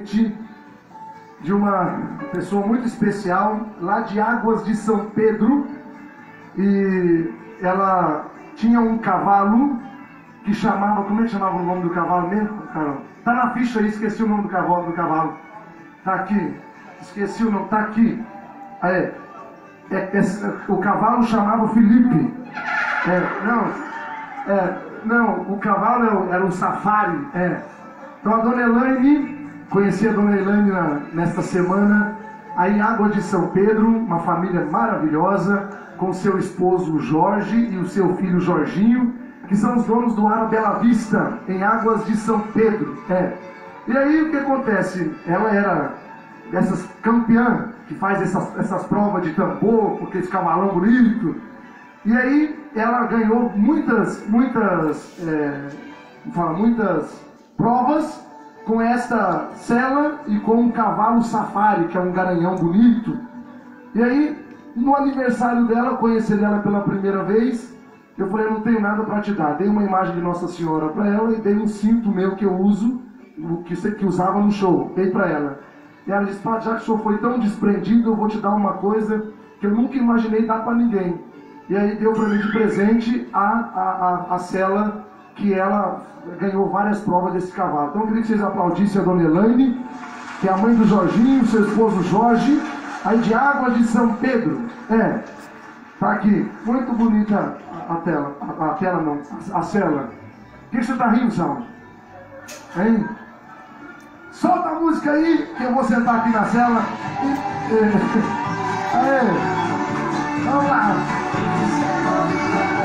de uma pessoa muito especial, lá de Águas de São Pedro, e ela tinha um cavalo que chamava, como é que chamava o nome do cavalo mesmo, Carol? Tá na ficha aí, esqueci o nome do cavalo. Tá aqui, esqueci o nome, tá aqui. O cavalo chamava Felipe. Não, o cavalo era o Safari. Então a dona Elaine, conheci a dona Elaine nesta semana, aí em Água de São Pedro, uma família maravilhosa, com seu esposo Jorge e o seu filho Jorginho, que são os donos do Ar Bela Vista, em Águas de São Pedro. E aí o que acontece? Ela era dessas campeã que faz essas provas de tambor, com aquele cavalão bonito. E aí ela ganhou muitas provas com esta sela e com um cavalo safari, que é um garanhão bonito. E aí, no aniversário dela, conhecendo ela pela primeira vez, eu falei, não tenho nada para te dar. Dei uma imagem de Nossa Senhora para ela e dei um cinto meu que eu uso, que usava no show, dei para ela. E ela disse, já que o senhor foi tão desprendido, eu vou te dar uma coisa que eu nunca imaginei dar para ninguém. E aí deu para mim de presente a sela que ela ganhou várias provas desse cavalo. Então eu queria que vocês aplaudissem a dona Elaine, que é a mãe do Jorginho, seu esposo Jorge, aí de Águas de São Pedro. Tá aqui, muito bonita a cela. O que você tá rindo, Sal? Hein? Solta a música aí, que eu vou sentar aqui na cela. Vamos lá.